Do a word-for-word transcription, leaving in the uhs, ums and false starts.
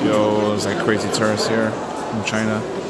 Yo, there's like crazy tourists here from China.